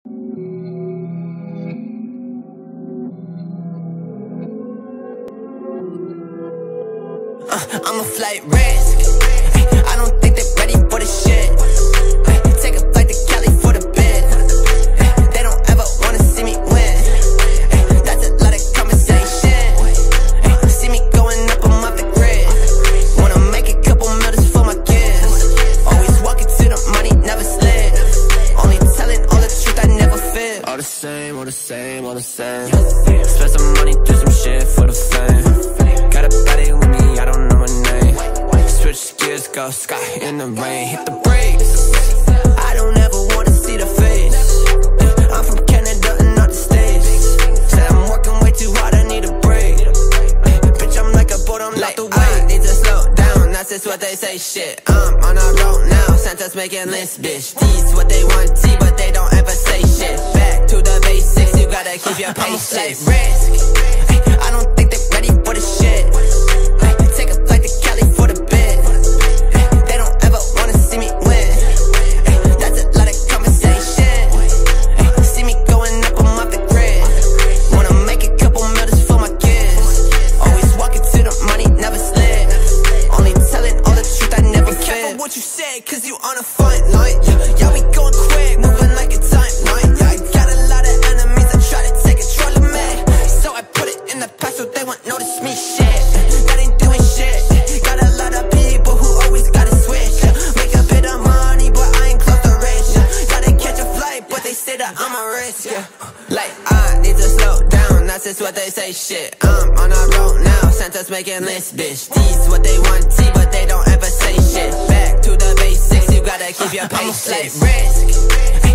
I'm a flight risk. I don't think they're ready for the shit. Take a flight to Cali for the bid. They don't ever wanna see me win. That's a lot of conversation. See me going up, I'm off the grid. Wanna make a couple mil just for my kids. Always walking to the money, never slid. Only telling all the truth, I never fib. All the same, all the same, all the same. Spend some money, do some shit for the fame. Got a baddie with me, I don't know her name. Switch gears, go sky in the rain. Hit the brakes, I don't ever wanna see the face. I'm from Canada and not the States. Say I'm working way too hard, I need a break. Bitch, I'm like a boat, I'm like the way. I need to slow down, that's just what they say, shit. I'm on a road now, Santa's making lists, bitch. These what they want, T, but they don't ever say shit. Back to the basics, you gotta keep your patience. I'm a flight risk. I don't think they're ready for the shit. Take a flight to Cali for the bid. They don't ever wanna see me win. That's a lot of conversation. See me going up, I'm off the grid. Wanna make a couple mil just for my kids. Always walking to the money, never slid. Only telling all the truth, I never fib. Be careful what you say, cause you on a fine line. Yeah, we going quick, moving like a timeline. Yeah, I got a lot of enemies that try to take control of me. So I put it in the past so they won't notice me, shit. That ain't doing shit. Got a lot of people who always gotta switch. Make a bit of money, but I ain't close to rich. Gotta catch a flight, but they say that I'm a risk. Like, I need to slow down, that's just what they say, shit. I'm on a road now, Santa's making lists, bitch. These what they want, T, but they don't ever say shit. Back to the basics, you gotta keep your patience. I'm a flight risk.